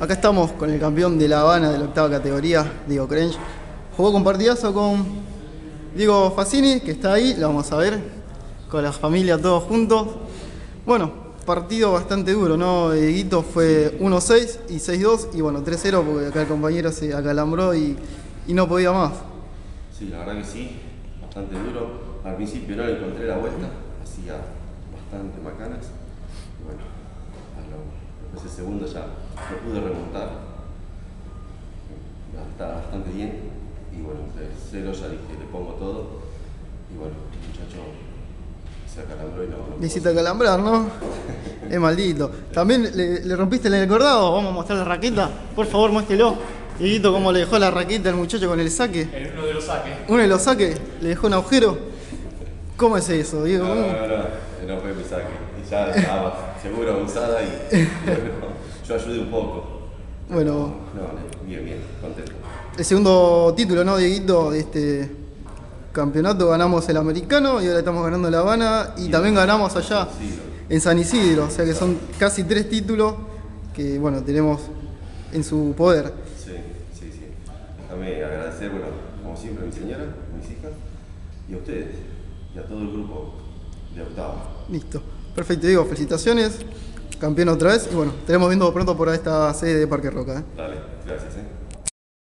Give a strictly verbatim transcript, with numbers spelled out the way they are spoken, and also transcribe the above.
Acá estamos con el campeón de La Habana de la octava categoría, Diego Crench. Jugó con partidazo con Diego Fassini, que está ahí, lo vamos a ver, con la familia todos juntos. Bueno, partido bastante duro, ¿no? Dieguito fue uno seis y seis dos y bueno, tres cero porque acá el compañero se acalambró y, y no podía más. Sí, la verdad que sí, bastante duro. Al principio no le encontré la vuelta, hacía bastante macanas. Y bueno, a lo, ese segundo ya lo pude remontar. Está bastante bien. Y bueno, tres cero ya dije, le pongo todo. Y bueno, el muchacho se acalambró y no... no Le hiciste acalambrar, ¿no? Es maldito. ¿También le, le rompiste el encordado? Vamos a mostrar la raqueta. Por favor, muéstrelo. Dieguito, ¿cómo le dejó la raqueta al muchacho con el saque? En uno de los saques. ¿Uno de los saques? ¿Le dejó un agujero? ¿Cómo es eso, Diego? No, no, no, no, no fue mi saque. Y ya estaba seguro usada y bueno, yo ayudé un poco. Bueno, no, bien, bien, contento. El segundo título, ¿no, Dieguito? De este campeonato ganamos el americano y ahora estamos ganando La Habana y también ganamos allá en San Isidro. O sea que son casi tres títulos que, bueno, tenemos en su poder. Sí, sí, sí. Déjame agradecer, bueno, como siempre a mi señora, a mis hijas y a ustedes y a todo el grupo de octavo. Listo. Perfecto, Diego. Felicitaciones. Campeón otra vez. Y bueno, estaremos viendo pronto por esta sede de Parque Roca. ¿eh? Dale, gracias. ¿eh?